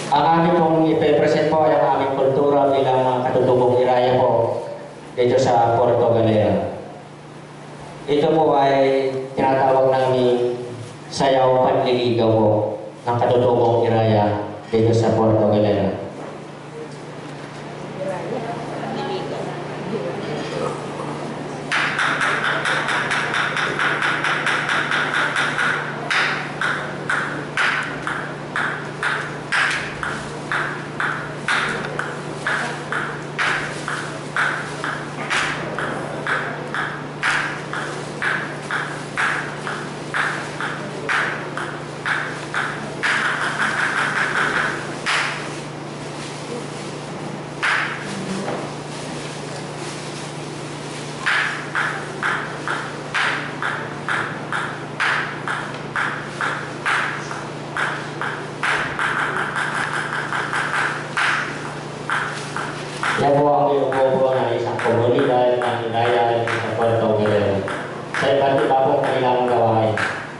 Ang amin pong ipe-present po ay ang aming kultura bilang katutubong iraya po dito sa Puerto Galera. Ito po ay tinatawag namin sayaw panliligaw po ng katutubong iraya dito sa Puerto Galera. Yan po ang iupo ng isang komunidad ng Iraya sa Puerto Galera sa iba't iba pong kailangang gawain.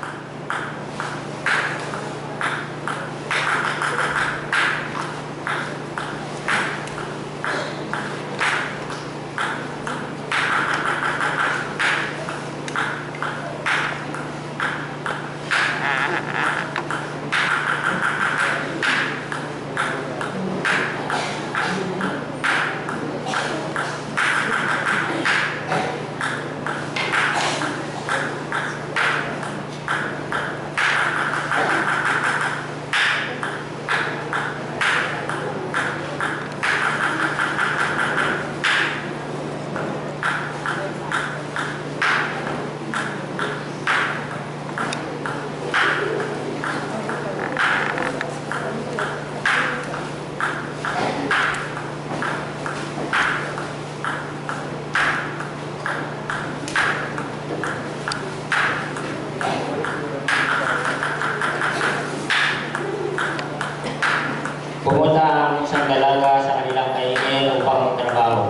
Pumunta ang isang dalaga sa kanilang kaingin upang magtrabaho.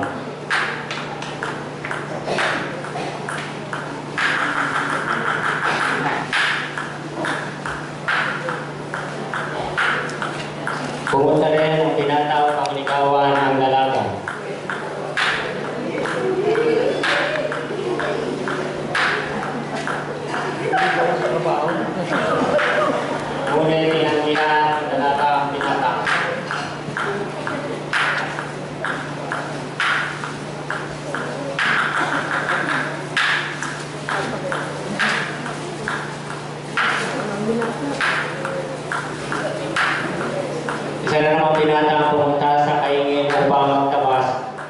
Pumunta rin ang tinatawag ang ligawan ng dalaga. Ngunit tinanggihan ang dalaga ang binata. Isa na namang binata ang pumunta sa kaingin upang magtabas.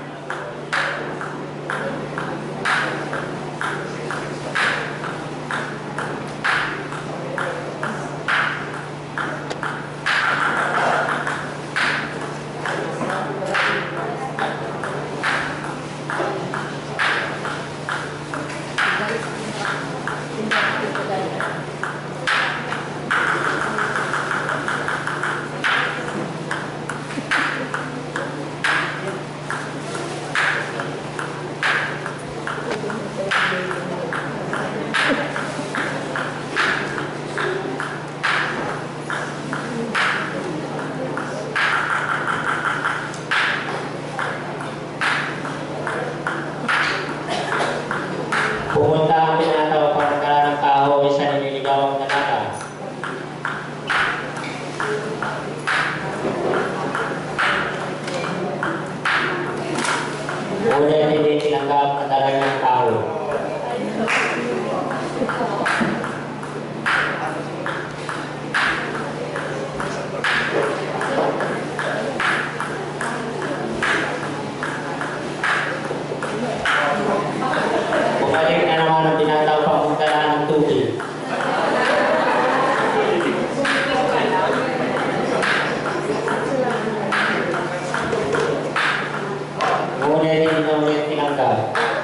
Pumunta ang pinataw para magdala ng kahoy sa nililigaw ang dalaga. Ngunit hindi tinanggap ang dalaga ng kahoy. Bumalik na naman ang tinataw pang magdala ng tubig. Ngunit hindi na ulit tinanggap.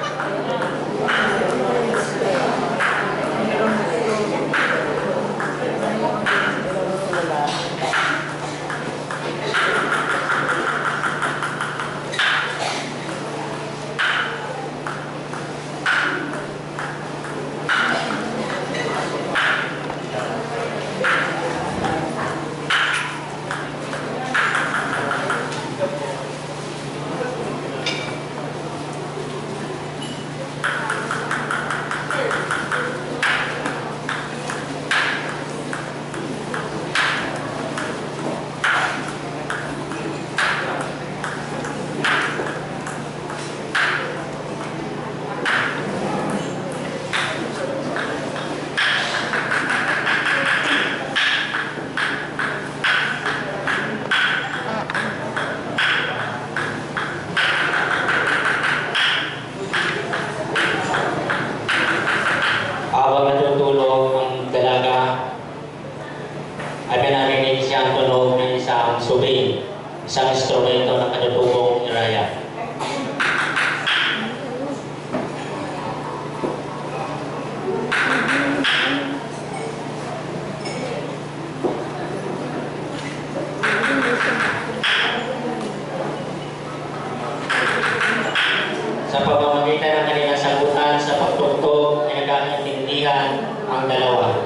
subing, isang instrumento ng katutubong Iraya. Sa pamamagitan ng kanilang sagutan sa pagtugtog ay nagkakaintindihan ang dalawa.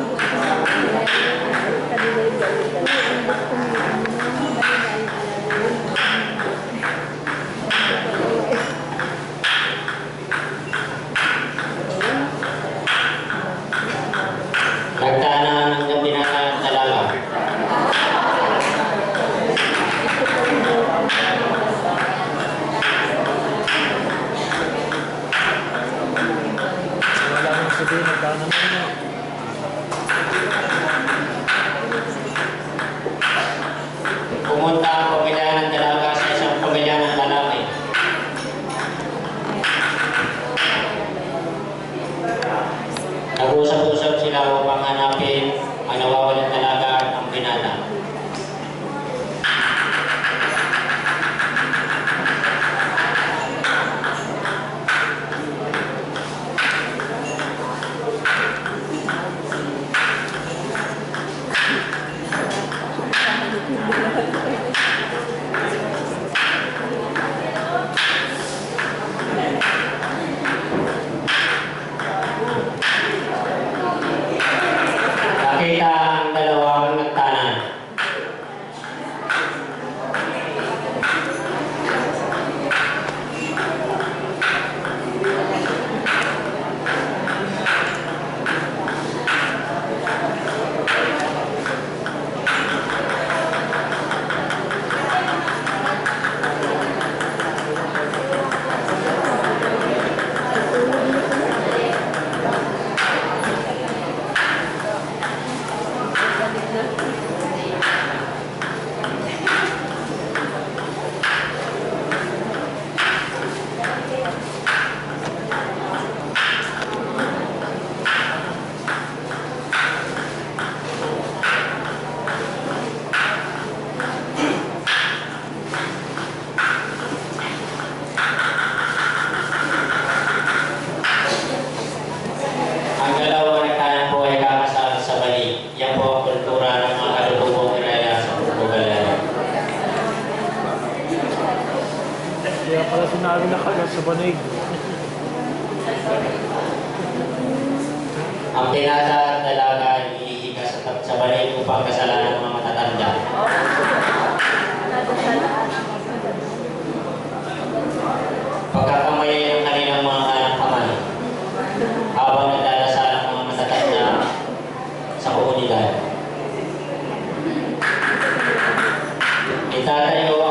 Nagtanan ng gabi na dalaga. Wala nang sabihin, nagkanan mo na. Pumunta ang pamilya ng dalaga sa isang pamilya ng lalaki. Nag-usap-usap sila upang hanapin ang nawawalang dalaga at ang binata. Nakita ang dalawang nagtanan. Ang dalawang nagtanan po ay kakasal sa bali. Yan po ang kultura ng mga katutubong Iraya sa Portugal. Kaya pala sinabi na kagat sa banig. Ang pinata at dalaga ay ihiga sa bali upang kasalan ng mga matatanda. Pagkakamay ng kanilang mga anak kamay habang nagdarasal ang mga matatanda sa komunidad. Itatayo